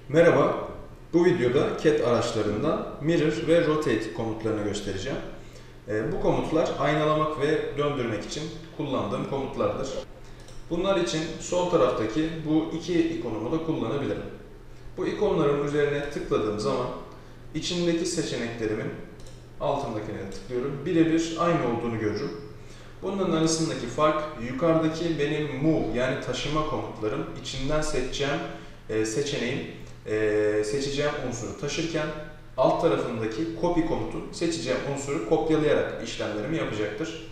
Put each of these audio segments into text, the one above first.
Merhaba, bu videoda CAD araçlarından Mirror ve Rotate komutlarını göstereceğim. Bu komutlar aynalamak ve döndürmek için kullandığım komutlardır. Bunlar için sol taraftaki bu iki ikonumu da kullanabilirim. Bu ikonların üzerine tıkladığım zaman içindeki seçeneklerimin altındakine tıklıyorum. Birebir aynı olduğunu görürüm. Bunların arasındaki fark yukarıdaki benim move yani taşıma komutlarım içinden seçeceğim seçeneğin seçeceğim unsuru taşırken alt tarafındaki copy komutu seçeceğim unsuru kopyalayarak işlemlerimi yapacaktır.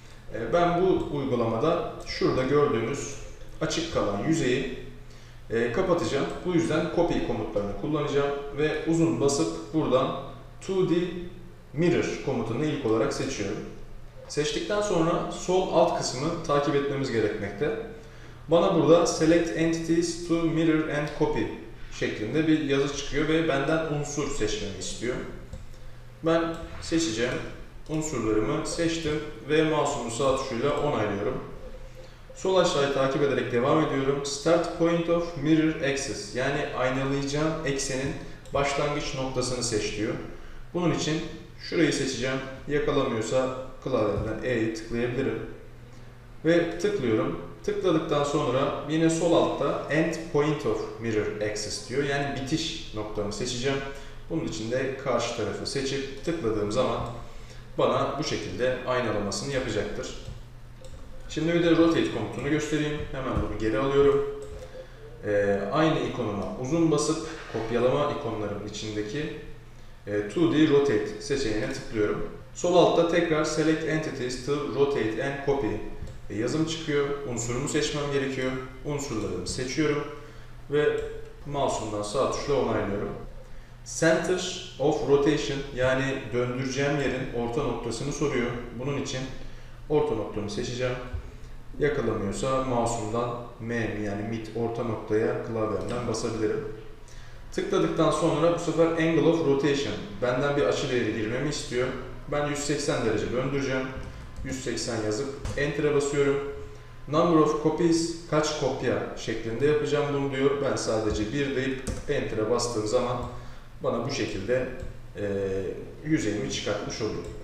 Ben bu uygulamada şurada gördüğünüz açık kalan yüzeyi kapatacağım. Bu yüzden copy komutlarını kullanacağım ve uzun basıp buradan 2D Mirror komutunu ilk olarak seçiyorum. Seçtikten sonra sol alt kısmı takip etmemiz gerekmekte. Bana burada Select Entities to Mirror and Copy şeklinde bir yazı çıkıyor ve benden unsur seçmemi istiyor. Ben seçeceğim. Unsurlarımı seçtim ve mouse'umun sağ tuşuyla onaylıyorum. Sol aşağıyı takip ederek devam ediyorum. Start Point of Mirror Axis yani aynalayacağım eksenin başlangıç noktasını seç diyor. Bunun için şurayı seçeceğim. Yakalamıyorsa klavyemden E'yi tıklayabilirim. Ve tıklıyorum. Tıkladıktan sonra yine sol altta End Point of Mirror Axis diyor. Yani bitiş noktamı seçeceğim. Bunun için de karşı tarafı seçip tıkladığım zaman bana bu şekilde aynalamasını yapacaktır. Şimdi bir de Rotate komutunu göstereyim. Hemen bunu geri alıyorum. Aynı ikonuma uzun basıp kopyalama ikonlarının içindeki 2D Rotate seçeneğine tıklıyorum. Sol altta tekrar Select Entities to Rotate and Copy yazım çıkıyor. Unsurumu seçmem gerekiyor. Unsurlarımı seçiyorum ve mouse'umdan sağ tuşla onaylıyorum. Center of Rotation yani döndüreceğim yerin orta noktasını soruyor. Bunun için orta noktamı seçeceğim. Yakalamıyorsa mouse'umdan M yani mid orta noktaya klavyemden basabilirim. Tıkladıktan sonra bu sefer Angle of Rotation benden bir açı değeri girmemi istiyor. Ben 180 derece döndüreceğim. 180 yazıp Enter'a basıyorum. Number of copies kaç kopya şeklinde yapacağım bunu diyor. Ben sadece 1 deyip Enter'a bastığım zaman bana bu şekilde yüzeyimi çıkartmış oluyor.